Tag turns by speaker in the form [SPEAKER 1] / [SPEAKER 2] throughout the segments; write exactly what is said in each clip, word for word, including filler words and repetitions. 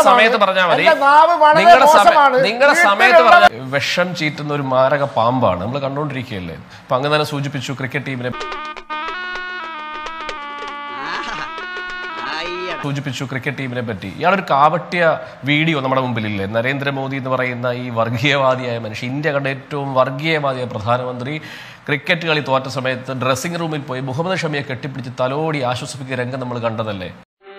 [SPEAKER 1] സമയത്ത് പറഞ്ഞാൽ മതി. നിങ്ങളുടെ സമയത്ത് പറഞ്ഞ വിഷം ചീറ്റുന്ന ഒരു മാരക പാമ്പാണ് നമ്മൾ കണ്ടുകൊണ്ടിരിക്കുകയല്ലേ. അപ്പൊ അങ്ങനെ തന്നെ സൂചിപ്പിച്ചു ക്രിക്കറ്റ് ടീമിനെ സൂചിപ്പിച്ചു ക്രിക്കറ്റ് ടീമിനെ പറ്റി. ഇയാളൊരു കാവട്യ വീഡിയോ നമ്മുടെ മുമ്പിലില്ലേ? നരേന്ദ്രമോദി എന്ന് പറയുന്ന ഈ വർഗീയവാദിയായ മനുഷ്യൻ, ഇന്ത്യ കണ്ട ഏറ്റവും വർഗീയവാദിയായ പ്രധാനമന്ത്രി ക്രിക്കറ്റ് കളി തോറ്റ സമയത്ത് ഡ്രസ്സിംഗ് റൂമിൽ പോയി മുഹമ്മദ് ഷമിയെ കെട്ടിപ്പിടിച്ച് തലോടി ആശ്വസിപ്പിക്കുന്ന രംഗം നമ്മൾ കണ്ടതല്ലേ?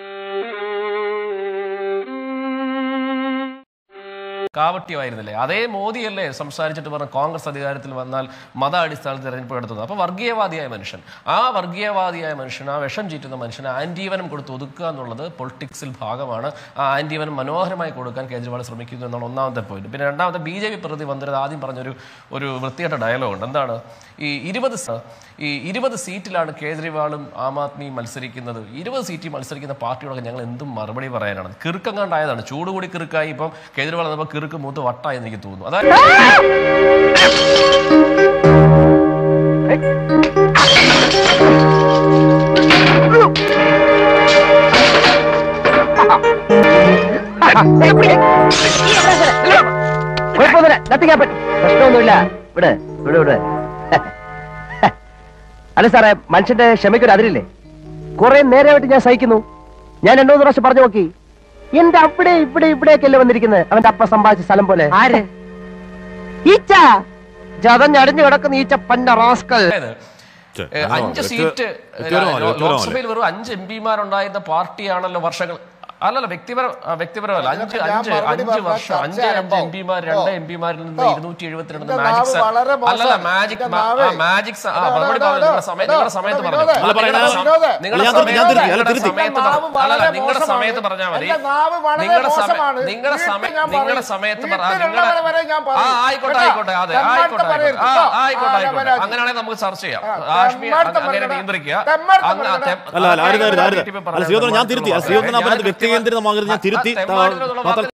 [SPEAKER 1] കാവട്യമായിരുന്നില്ലേ? അതേ മോദിയല്ലേ സംസാരിച്ചിട്ട് പറഞ്ഞ കോൺഗ്രസ് അധികാരത്തിൽ വന്നാൽ മത അടിസ്ഥാനത്തിൽ തെരഞ്ഞെടുപ്പ് നടത്തുന്നത്? അപ്പൊ വർഗീയവാദിയായ മനുഷ്യൻ, ആ വർഗീയവാദിയായ മനുഷ്യൻ, ആ വിഷം ചീറ്റുന്ന മനുഷ്യന് ആന്റീവനം കൊടുത്ത് ഒതുക്കുക എന്നുള്ളത് പൊളിറ്റിക്സിൽ ഭാഗമാണ്. ആ ആന്റീവനം മനോഹരമായി കൊടുക്കാൻ കേജ്രിവാൾ ശ്രമിക്കുന്നു എന്നാണ് ഒന്നാമത്തെ പോയിന്റ്. പിന്നെ രണ്ടാമത്തെ, ബി ജെ പി പ്രതി വന്നിട്ട് ആദ്യം പറഞ്ഞൊരു ഒരു വൃത്തികെട്ട ഡയലോഗ് ഉണ്ട്. എന്താണ്? ഈ ഇരുപത് ഈ ഇരുപത് സീറ്റിലാണ് കേജ്രിവാളും ആം ആദ്മിയും മത്സരിക്കുന്നത്. ഇരുപത് സീറ്റിൽ മത്സരിക്കുന്ന പാർട്ടിയോടൊക്കെ ഞങ്ങൾ എന്തും മറുപടി പറയാനാണ്? കിറുക്കങ്ങാണ്ടായതാണ്, ചൂടുകൂടി കിറുക്കായി. ഇപ്പം കേജ്രിവാൾ വന്നപ്പോൾ കിറുക്ക് മൂത്ത് വട്ടായെന്ന് എനിക്ക് തോന്നുന്നു. അതായത്
[SPEAKER 2] പ്രശ്നമൊന്നുമില്ല. ഇവിടെ ഇവിടെ ഇവിടെ അല്ല സാറേ, മനുഷ്യന്റെ ക്ഷമയ്ക്കൊരു അതിരില്ലേ? കുറെ നേരമായിട്ട് ഞാൻ സഹിക്കുന്നു. ഞാൻ രണ്ടു മൂന്ന് പ്രാവശ്യം പറഞ്ഞു നോക്കി. എന്റെ അവിടെ ഇവിടെ ഇവിടെയൊക്കെയല്ലേ വന്നിരിക്കുന്നത് അവന്റെ അപ്പ സമ്പാദിച്ച സ്ഥലം പോലെ. ആര്? ഈച്ച, ചതഞ്ഞടിഞ്ഞു കിടക്കുന്ന ഈച്ച പന്ന റാസ്കൽ.
[SPEAKER 1] അഞ്ച് സീറ്റ് ലോക്സഭയിൽ വെറും അഞ്ച് എം പിമാരുണ്ടായിരുന്ന പാർട്ടിയാണല്ലോ വർഷങ്ങൾ. അല്ലല്ല, വ്യക്തിപര വ്യക്തിപരമല്ല. അഞ്ച് അഞ്ച് അഞ്ച് വർഷം അഞ്ച് അഞ്ച് എം പിമാർ രണ്ട് എം പിമാരിൽ നിന്ന് ഇരുന്നൂറ്റി എഴുപത്തിരണ്ട് മാജിക് അല്ലല്ല മാജിക് മാജിക് നിങ്ങളുടെ സമയത്ത് നിങ്ങളുടെ സമയത്ത് പറഞ്ഞു നിങ്ങളുടെ സമയത്ത് അല്ലല്ല നിങ്ങളുടെ സമയത്ത് പറഞ്ഞാൽ മതി. നിങ്ങളുടെ സമയം നിങ്ങളുടെ സമയം നിങ്ങളുടെ സമയത്ത് നിങ്ങളുടെ ആ ആയിക്കോട്ടെ ആയിക്കോട്ടെ അതെ ആയിക്കോട്ടെ ആ ആയിക്കോട്ടെ ആയിക്കോട്ടെ അങ്ങനെയാണെങ്കിൽ നമുക്ക് ചർച്ച ചെയ്യാം. കാശ്മീർ അങ്ങനെ നിയന്ത്രിക്കുക.
[SPEAKER 3] ഞാൻ തിരുത്തി.